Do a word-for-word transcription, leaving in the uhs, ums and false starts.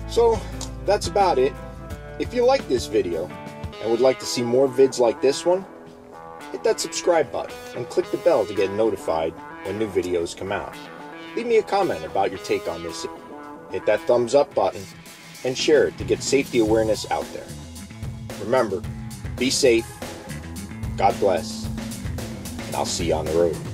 So that's about it. If you like this video and would like to see more vids like this one, hit that subscribe button and click the bell to get notified when new videos come out. Leave me a comment about your take on this. Hit that thumbs up button and share it to get safety awareness out there. Remember, be safe, God bless, and I'll see you on the road.